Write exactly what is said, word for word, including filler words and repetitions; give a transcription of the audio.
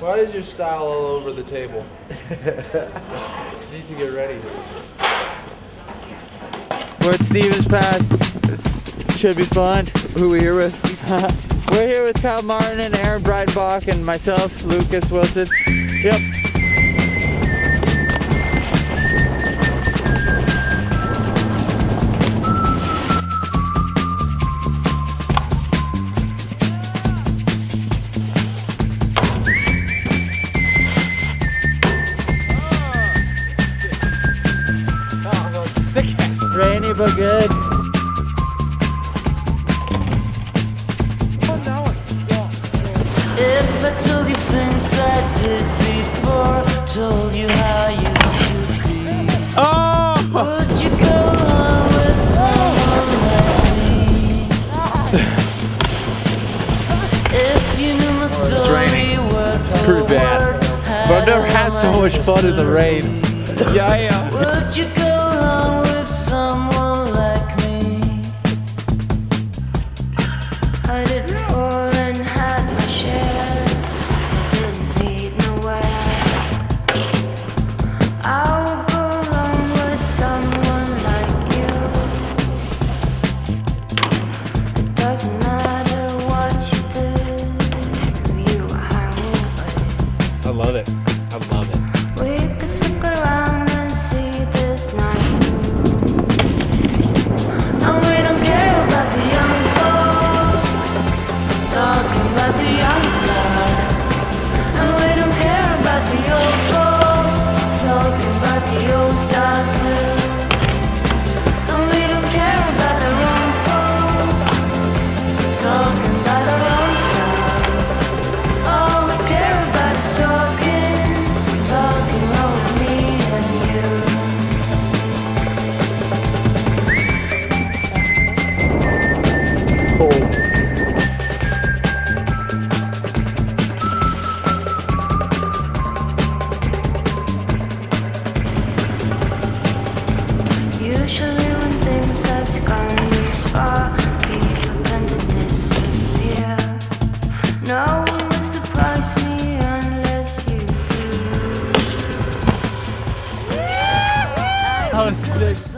Why is your style all over the table? You need to get ready. We're at Stevens Pass. Should be fun. Who are we here with? We're here with Kyle Martin and Aaron Breidenbach and myself, Lucas Wilson. Yep. Rainy but good. If I told you things I did before, told you how I used to be, Oh! would you go along with someone like me? If you knew my story word for Pretty bad. word, But I've never had so much fun in the rain. Yeah, yeah. would you go along with someone like me? I did before and had my share. Didn't need nowhere. I'll go along with someone like you. It doesn't matter what you did, who you hang with. I love it. I love it. We could stick around and see this night through. And we don't care about the young folks talking about the outside. And we don't care about the old folks talking about the old style too. And we don't care about the wrong folks talking about our own style. All we care about is talking, talking over me and you. Cold. Usually when things has gone this far, people tend to disappear. No one will surprise me unless you do. That was sick.